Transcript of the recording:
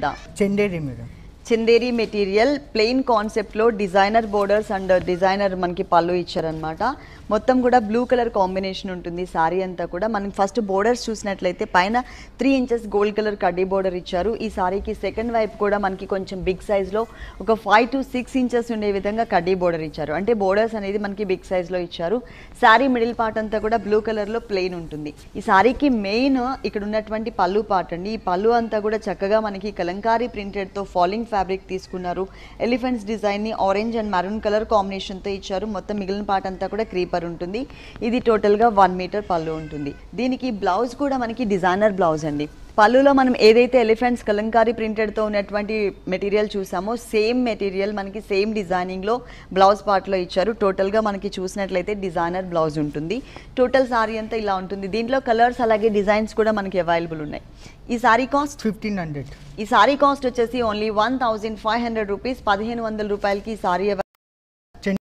Chanderi madam, Chanderi material plain కాన్సెప్ట్లో designer borders and designer మనకి పళ్ళు ఇచ్చారనమాట. మొత్తం కూడా బ్లూ కలర్ కాంబినేషన్ ఉంటుంది సారీ అంతా కూడా. మనం ఫస్ట్ బోర్డర్స్ చూసినట్లయితే పైన 3 ఇంచెస్ గోల్డ్ కలర్ కడ్డీ బోర్డర్ ఇచ్చారు. ఈ సారీకి సెకండ్ వైపు కూడా మనకి కొంచెం బిగ్ సైజ్లో ఒక 5 to 6 ఇంచెస్ ఉండే విధంగా కడ్డీ బోర్డర్ ఇచ్చారు. అంటే బోర్డర్స్ అనేది మనకి బిగ్ సైజ్లో ఇచ్చారు. సారీ మిడిల్ పార్ట్ అంతా కూడా బ్లూ కలర్లో ప్లెయిన్ ఉంటుంది. ఈ సారీకి మెయిన్ ఇక్కడ ఉన్నటువంటి పళ్ళు పార్ట్ అండి. ఈ పళ్ళు అంతా కూడా చక్కగా మనకి కలంకారీ ప్రింటెడ్తో ఫాలింగ్ ఫ్యాబ్రిక్ తీసుకున్నారు. ఎలిఫెంట్స్ డిజైన్ని ఆరెంజ్ అండ్ మరూన్ కలర్ కాంబినేషన్తో ఇచ్చారు. మొత్తం మిగిలిన పార్ట్ అంతా కూడా క్రీపర్ ఉంటుంది. ఇది టోటల్గా 1 మీటర్ పళ్ళు ఉంటుంది. దీనికి బ్లౌజ్ కూడా మనకి డిజైనర్ బ్లౌజ్ అండి. పళ్ళులో మనం ఏదైతే ఎలిఫెంట్స్ కలంకారీ ప్రింటెడ్తో ఉన్నటువంటి మెటీరియల్ చూసామో సేమ్ మెటీరియల్ మనకి సేమ్ డిజైనింగ్లో బ్లౌజ్ పార్ట్లో ఇచ్చారు. టోటల్గా మనకి చూసినట్లయితే డిజైనర్ బ్లౌజ్ ఉంటుంది. టోటల్ సారీ అంతా ఇలా ఉంటుంది. దీంట్లో కలర్స్ అలాగే డిజైన్స్ కూడా మనకి అవైలబుల్ ఉన్నాయి. ఈ సారీ కాస్ట్ 1500. ఈ సారీ కాస్ట్ వచ్చేసి ఓన్లీ 1500 రూపీస్. 1500 రూపాయలకి ఈ సారీ